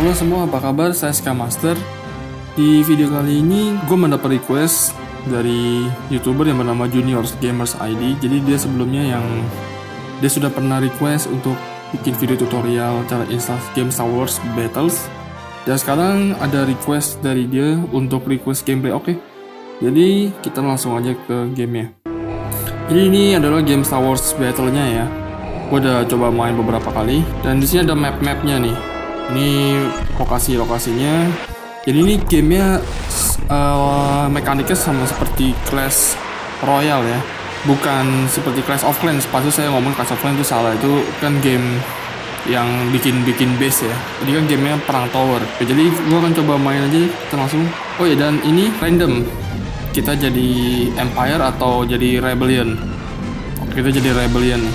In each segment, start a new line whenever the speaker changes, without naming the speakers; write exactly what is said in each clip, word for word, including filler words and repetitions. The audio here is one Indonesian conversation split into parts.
Halo semua, apa kabar? Saya Ska Master. Di video kali ini gue mendapat request dari YouTuber yang bernama Junior Gamers I D. Jadi dia sebelumnya yang dia sudah pernah request untuk bikin video tutorial cara install game Star Wars Battles. Dan sekarang ada request dari dia untuk request gameplay. Oke, jadi kita langsung aja ke gamenya. Jadi ini adalah game Star Wars Battle-nya ya. Gue udah coba main beberapa kali dan di sini ada map-mapnya nih. Ini lokasi-lokasinya. Jadi ini gamenya uh, mekaniknya sama seperti Clash Royale ya, bukan seperti Clash of Clans. Pasti saya ngomong Clash of Clans itu salah, itu kan game yang bikin-bikin base ya. Jadi kan gamenya perang tower. Oke, jadi gue akan coba main aja kita langsung. Oh ya, dan ini random. Kita jadi Empire atau jadi Rebellion. Oke, kita jadi Rebellion nih.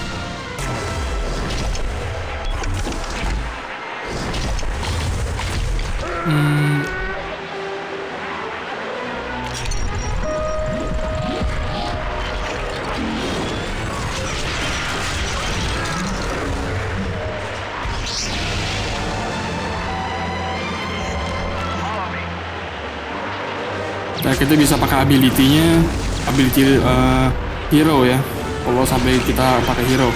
Hmm. Nah, kita bisa pakai ability-nya, ability uh, hero ya. Kalau sampai kita pakai hero.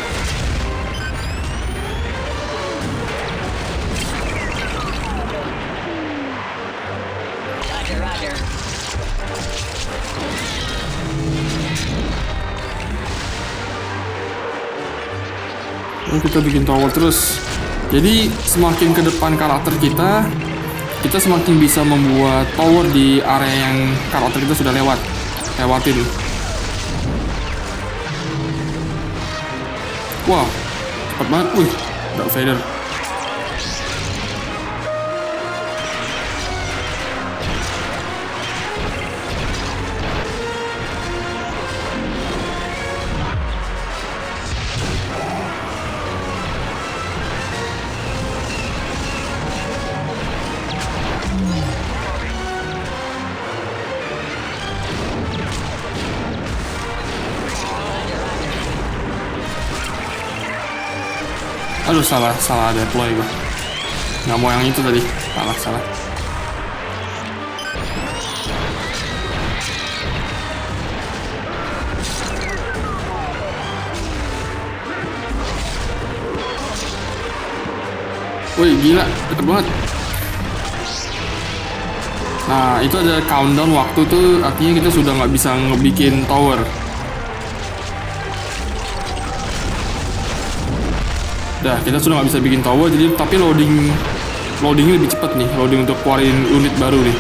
Kita bikin tower terus. Jadi semakin ke depan karakter kita, kita semakin bisa membuat tower di area yang karakter kita sudah lewat lewatin. Wah, cepat banget. Wih, Darth Vader. Aduh, salah, salah deploy gue. Nggak mau yang itu tadi. Salah, salah. Wih, gila. Deket banget. Nah, itu ada countdown waktu tuh. Artinya kita sudah nggak bisa ngebikin tower. Dah, kita sudah nggak bisa bikin tower, jadi tapi loading loadingnya lebih cepat nih, loading untuk keluarin unit baru nih.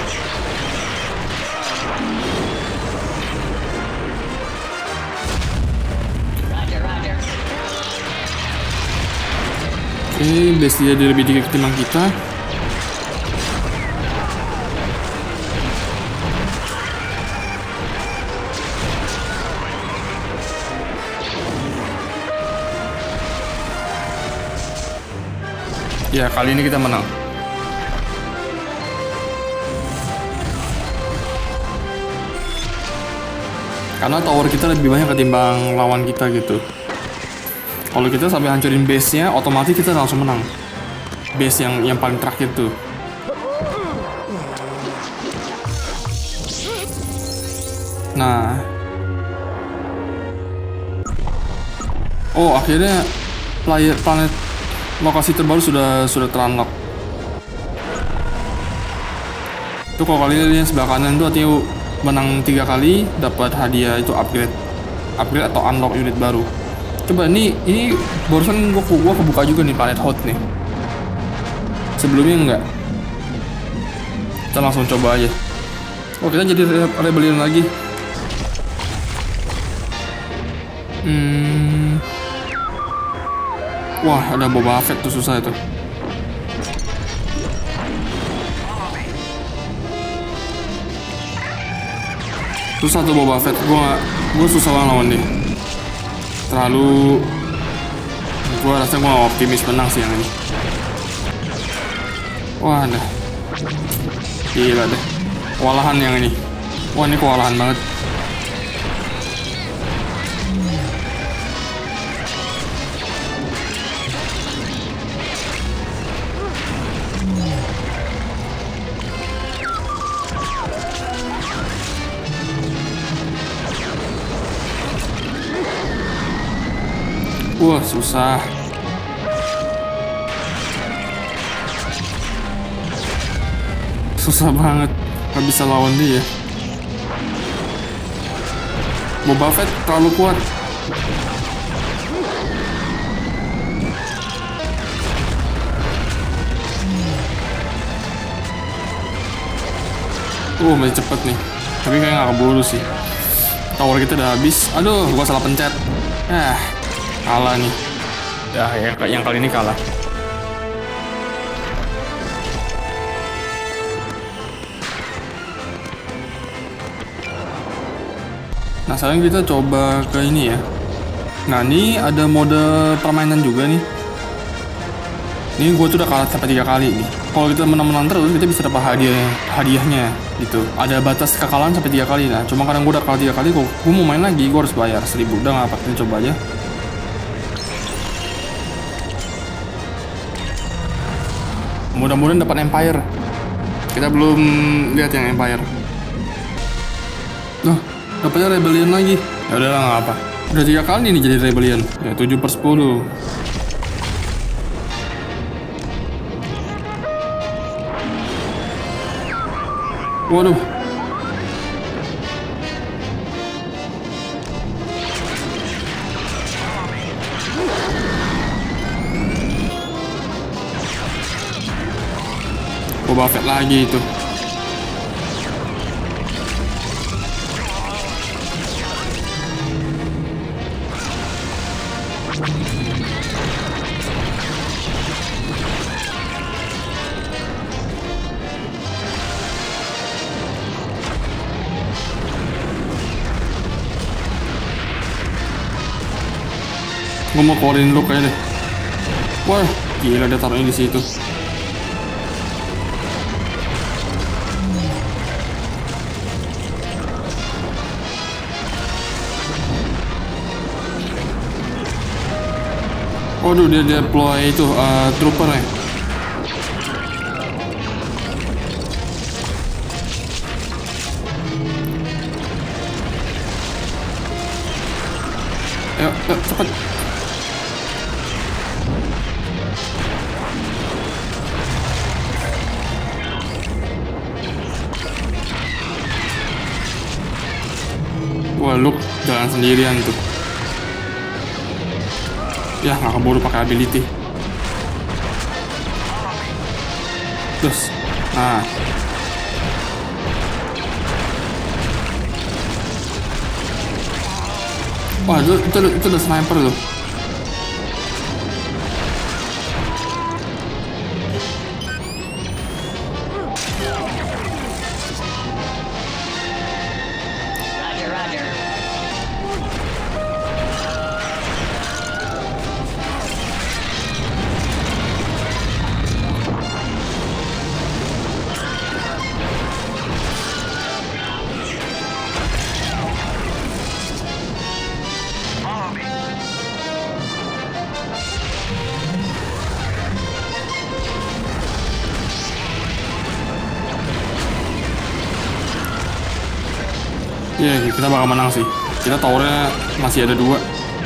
Oke, base dia lebih dikit ketimbang kita. Ya, kali ini kita menang. Karena tower kita lebih banyak ketimbang lawan kita gitu. Kalau kita sampai hancurin base-nya, otomatis kita langsung menang. Base yang yang paling terakhir tuh. Nah. Oh, akhirnya player planet lokasi terbaru sudah sudah terunlock. Itu kalau kalian lihat sebelah kanan itu artinya menang tiga kali dapat hadiah itu upgrade, upgrade atau unlock unit baru. Coba ini ini barusan gua gua kebuka juga nih planet hot nih. Sebelumnya enggak. Kita langsung coba aja. Oh, kita jadi rebellion lagi. Hmm. Wah, ada Boba Fett tuh, susah itu. Susah tuh Boba Fett. Gua gua susah banget lawan dia. Terlalu, gua rasa gua optimis menang sih yang ini. Wah, dah. Gila deh. Kewalahan yang ini. Wah, ini kewalahan banget. Wah, susah. Susah banget. Gak bisa lawan dia. Boba Fett terlalu kuat. Uh, masih cepet nih. Tapi kayak gak keburu sih. Tower kita udah habis. Aduh, gua salah pencet. Eh, kalah nih. Ya, yang, yang kali ini kalah. Nah, sekarang kita coba ke ini ya. Nah, ini ada mode permainan juga nih. Ini gue tuh udah kalah sampai tiga kali nih. Kalau kita menang-menang terus, kita bisa dapat hadiah hadiahnya gitu. Ada batas kekalahan sampai tiga kali. Nah, cuma karena gue udah kalah tiga kali, gue, gue mau main lagi, gue harus bayar seribu. Udah nggak apa-apa, kita coba aja. Mudah-mudahan dapat Empire. Kita belum lihat yang Empire. Nah, dapatnya Rebellion lagi. Ya udahlah, nggak apa. Udah tiga kali nih jadi Rebellion. Ya tujuh per sepuluh. Waduh. Boba Fett lagi itu. Gue mau keluarin lu kayaknya deh. Wah, gila dia taruhnya di situ. Waduh, dia deploy itu uh, trooper ya. Ayo, ayo cepet. Wah, Luke jalan sendirian tuh. Ya, nggak keburu pakai ability. Terus, nah. Wah, itu, itu, itu udah sniper loh. Iya, yeah, kita bakal menang sih. Kita towernya masih ada dua.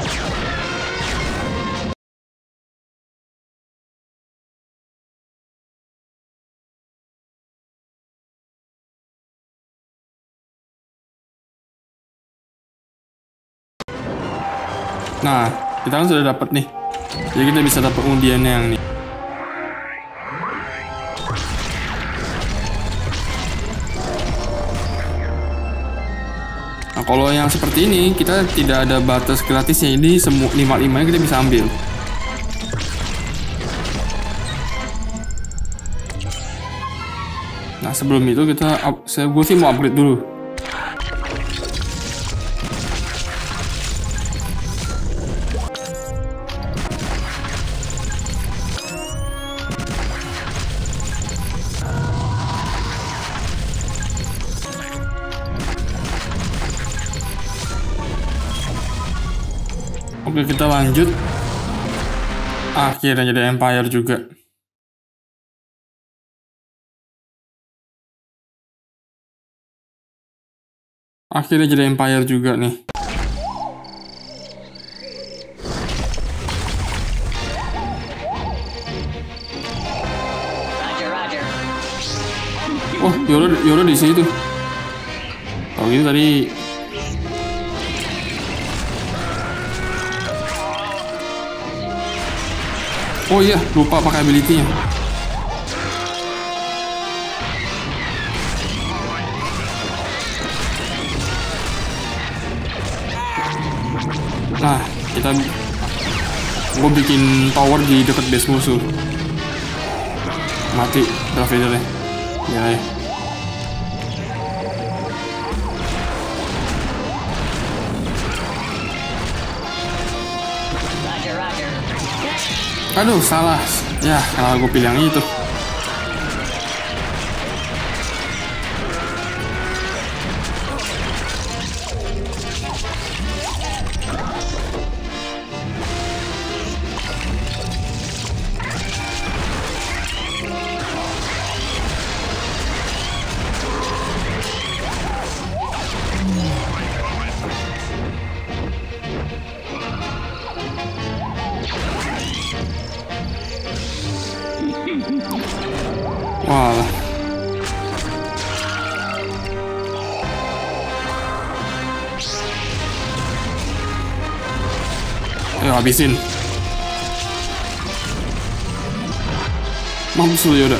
Nah, kita kan sudah dapat nih. Jadi kita bisa dapat undiannya yang nih. Nah, kalau yang seperti ini, kita tidak ada batas gratisnya. Ini semua lima lima kita bisa ambil. Nah, sebelum itu kita, saya gue sih mau upgrade dulu. Oke, kita lanjut. Akhirnya jadi Empire juga. Akhirnya jadi Empire juga nih. Wah, Yoro, Yoro di situ. Oh gitu tadi. Oh iya, lupa pakai ability-nya. Nah, kita gue bikin tower di dekat base musuh. Mati Darth Vader-nya. Ya, ya. Aduh, salah. Ya, kalau gue pilih yang itu. Walah. Ayo habisin. Mampus lu Yoda.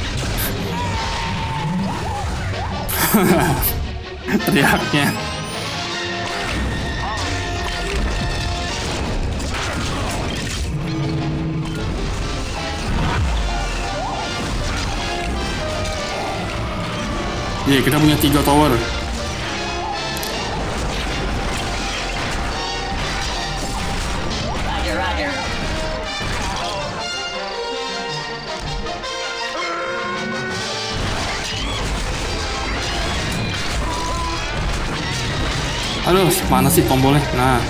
Teriaknya. Iya, yeah, kita punya tiga tower.
Roger, roger.
Aduh, mana sih tombolnya? Nah.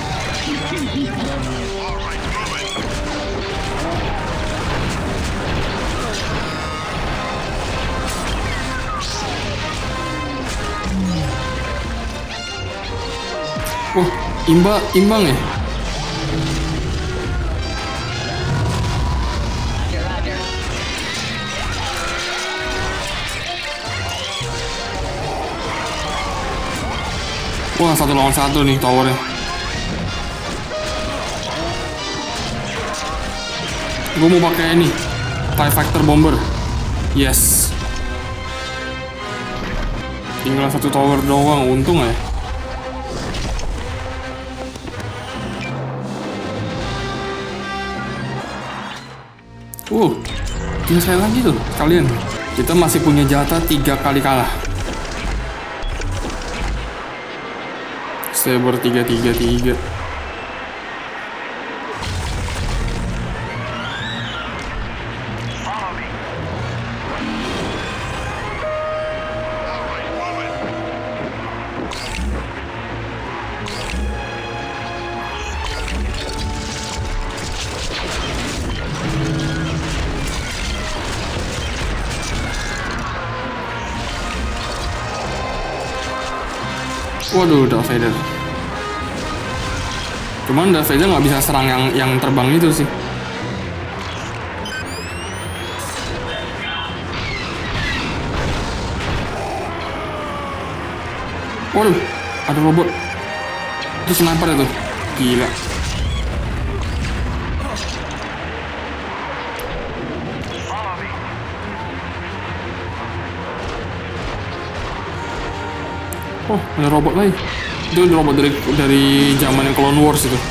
Wah, imba, imbang ya?
Roger, roger.
Wah, satu lawan satu nih towernya. Gue mau pakai ini, TIE Fighter Bomber. Yes. Tinggal satu tower doang, untung ya. Uh, tinggal sekali lagi tuh kalian. Kita masih punya jatah tiga kali kalah. Saber tiga tiga tiga. Waduh, Darth Vader. Cuman Darth Vader nggak bisa serang yang yang terbang itu sih. Waduh, ada robot. Itu sniper itu. Gila. Oh, ada robot lagi. Itu robot dari dari zaman yang Clone Wars itu.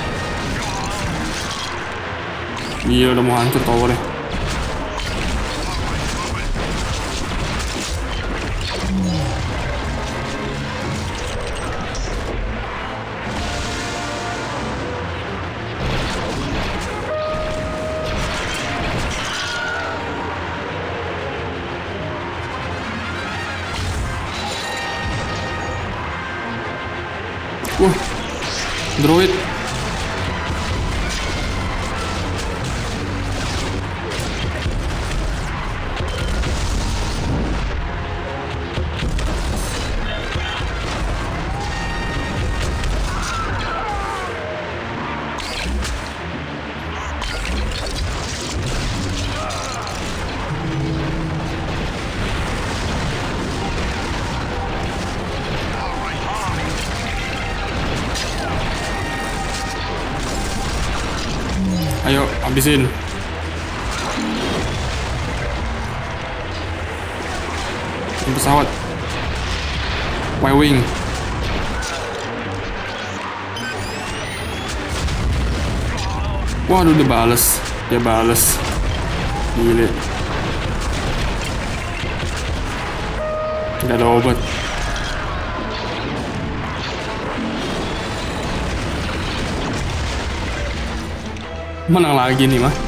Iya, udah mau hancur towernya. Wah, droid. Ayo, habisin. Ini pesawat. Y-Wing. Waduh, dia bales. Dia bales. Gile. Gak ada obat. Menang lagi nih mah.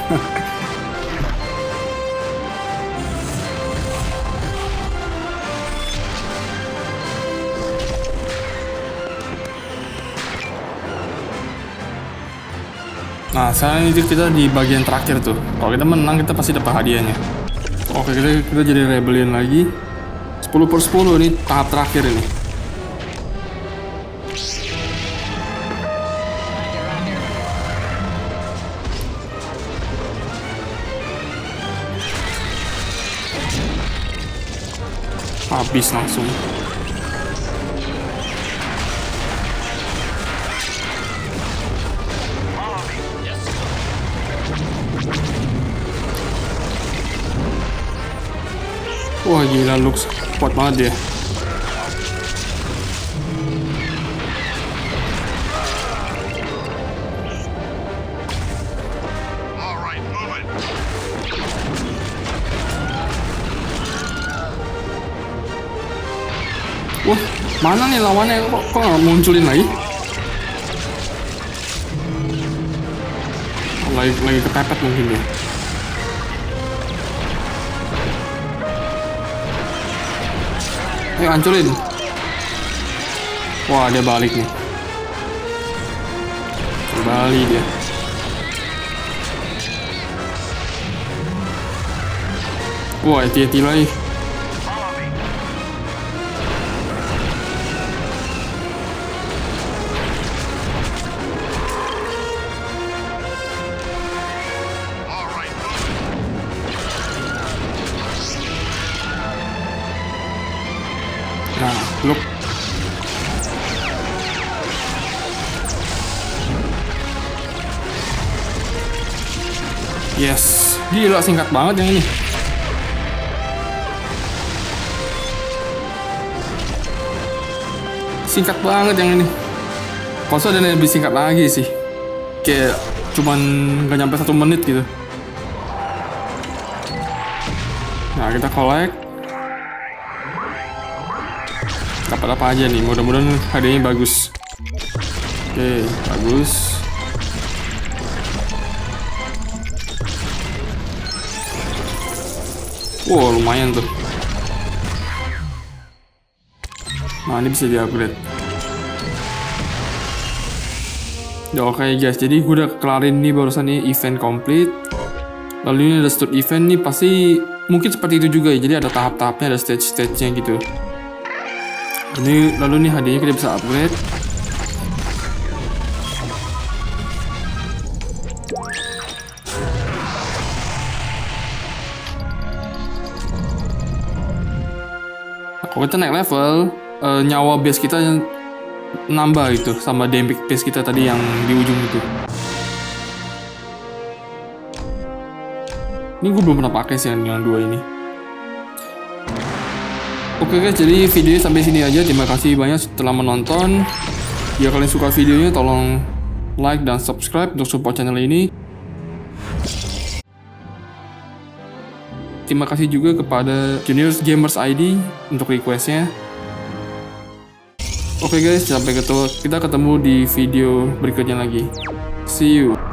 Nah, sekarang itu kita di bagian terakhir tuh. Kalau kita menang, kita pasti dapat hadiahnya. Oke, kita, kita jadi rebellion lagi. sepuluh per sepuluh nih, tahap terakhir ini. Habis langsung. Wah gila, Lux kuat banget dia. Wah, mana nih lawannya? Kok, kok nggak munculin lagi? Lagi, lagi kepepet mungkin dia. Ayo hancurin. Wah, dia balik nih. Kembali dia. Wah, hati-hati lagi. Nah, look. Yes, gila singkat banget yang ini. Singkat banget yang ini. Konsol ada yang lebih singkat lagi sih. Kayak cuman gak nyampe satu menit gitu. Nah, kita collect. Dapat apa aja nih, mudah-mudahan hadiahnya bagus. Oke, bagus. Wow, lumayan tuh. Nah, ini bisa di-upgrade. Ya, oke okay, guys, jadi gue udah kelarin nih barusan nih event complete. Lalu ini ada start event nih, pasti mungkin seperti itu juga ya. Jadi ada tahap-tahapnya, ada stage-stage-nya gitu. Ini lalu nih hadiahnya kita bisa upgrade. Nah, kalau kita naik level, uh, nyawa base kita nambah gitu sama damage base kita tadi yang di ujung itu. Ini gue belum pernah pakai sih yang dua ini. Oke guys, jadi videonya sampai sini aja. Terima kasih banyak telah menonton. Jika kalian suka videonya, tolong like dan subscribe untuk support channel ini. Terima kasih juga kepada Juniors Gamers I D untuk requestnya. Oke guys, sampai ketemu, kita ketemu di video berikutnya lagi. See you.